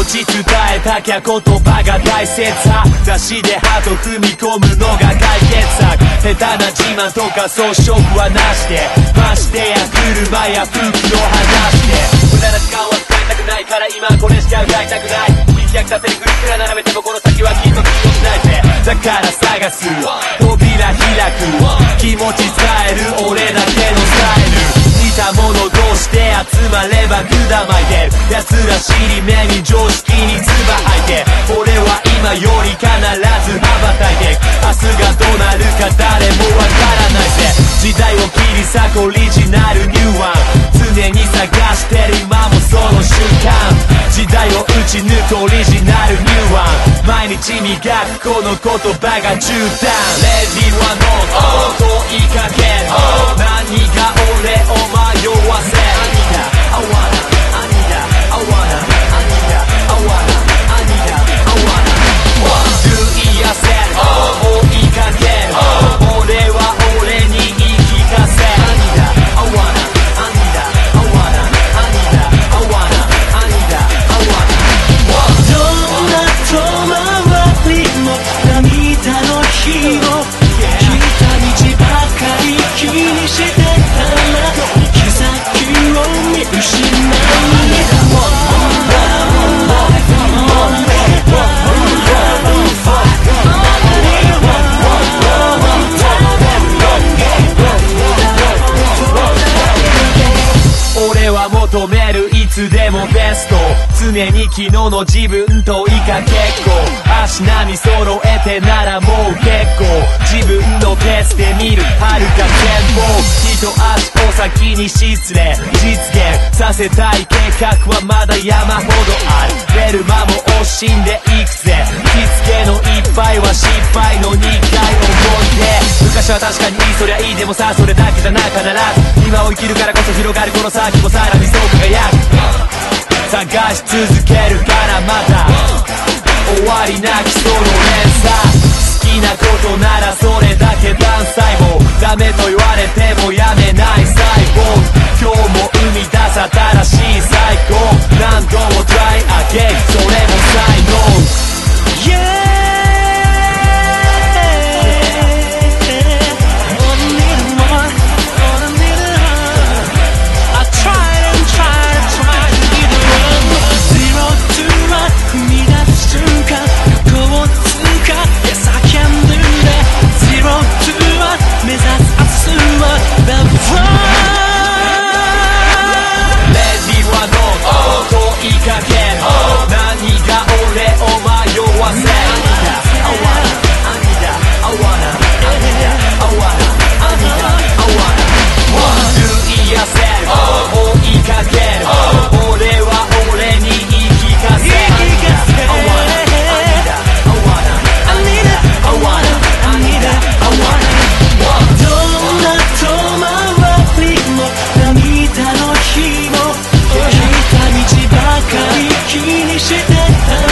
ち伝えたきゃ言葉が大切さ出しで歯と踏み込むのが解決策下手な自慢とか装飾はなしでましてや車や服の話で無駄な時間は使いたくないから今これしか歌いたくない飛躍させるグリックが並べてもこの先はきっと通用しないぜだから探す扉開く気持ち伝える俺だけのスタイル似たものどうして集まれば管巻いてる奴ら尻目に常識に唾吐いて俺は今より必ず羽ばたいて明日がどうなるか誰もわからないぜ時代を切り裂くオリジナルニューワン常に探してる今もその瞬間時代を打ち抜くオリジナルニューワン毎日磨くこの言葉が絨毯レディーはノート問いかける何が俺を迷わせI wanna, I need that, I wanna, I need that, I wanna, I need that, I wanna 言いやせる追いかける俺は俺に言い聞かせ I need that, I wanna, I need that, I wanna, I need that, I wanna, I need that, I wanna どんな遠回りも涙の日も来た道ばかり気にしてたら行き先を見失う俺は求めるいつでもベスト常に昨日の自分と以下結構足並み揃えてならもう結構自分のペースで見る遥か前方一足お先に失礼実現させたい計画はまだ山ほどある出る間も惜しんでいくぜ着付けの一杯は失敗の2回思い出昔は確かにいいそりゃいいでもさそれだけじゃな必ず今を生きるからこそ広がるこの先もさらにそう輝く探し続けるからまた終わりなきその連鎖好きなことならそれだけ単細胞ダメと言われてもやめない細胞今日も生み出す新しい最高何度も try again それも才能 Yeah気にしてた